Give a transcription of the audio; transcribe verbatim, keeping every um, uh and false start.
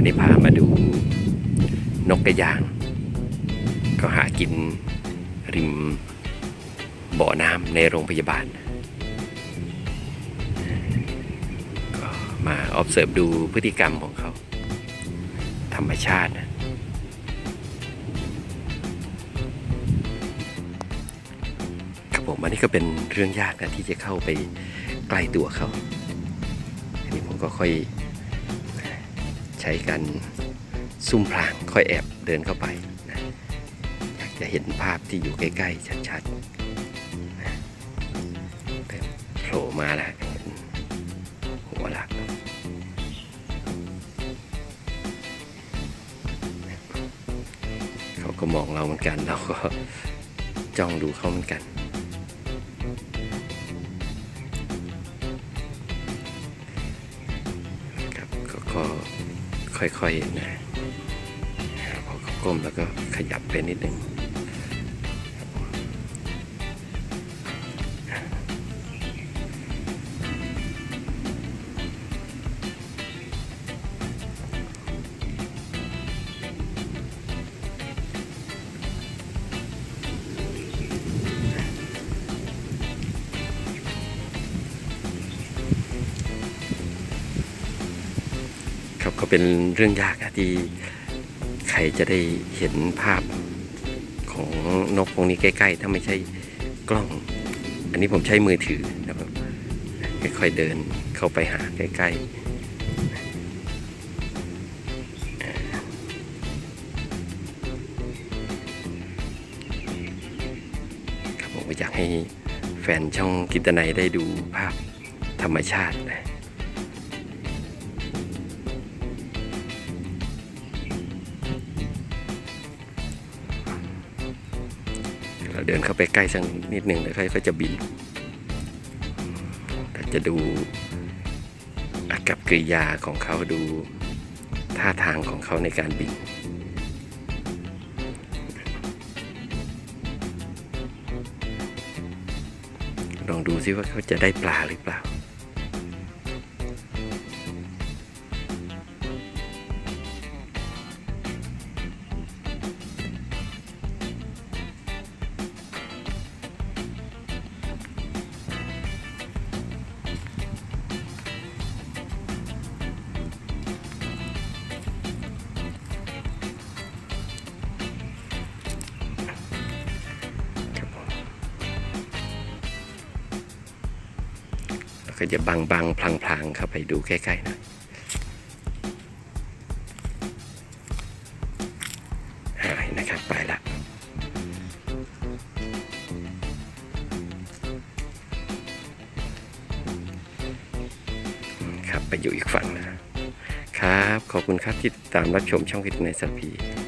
วันนี้พามาดูนกกระยางก็หากินริมบ่อน้ำในโรงพยาบาลก็มา observe ดูพฤติกรรมของเขาธรรมชาตินะครับผมอันนี้ก็เป็นเรื่องยากนะที่จะเข้าไปใกล้ตัวเขาอันนี้ผมก็ค่อยใช้การซุ่มพลางค่อยแอบเดินเข้าไปนะอยากจะเห็นภาพที่อยู่ใกล้ๆชัดๆนะโผล่มาแล้วหัวละเขาก็มองเราเหมือนกันเราก็จ้องดูเขาเหมือนกันครับก็ค่อยๆนะพอเขาก้มแล้วก็ขยับไปนิดนึงครับก็เป็นเรื่องยากอะที่ใครจะได้เห็นภาพของนกพวกนี้ใกล้ๆถ้าไม่ใช่กล้องอันนี้ผมใช้มือถือนะครับค่อยๆเดินเข้าไปหาใกล้ๆครับผมอยากให้แฟนช่องกิตนัยได้ดูภาพธรรมชาตินะเราเดินเข้าไปใกล้สักนิดหนึ่งแล้วเขาก็จะบินเราจะดูอากับกิริยาของเขาดูท่าทางของเขาในการบินลองดูซิว่าเขาจะได้ปลาหรือเปล่าก็จะบังบังพลางพลางเข้าไปดูใกล้ๆหน่อยหายนะครับไปละครับไปอยู่อีกฝั่งนะครับขอบคุณครับที่ติดตามรับชมช่องกิตนัยสัตว์พี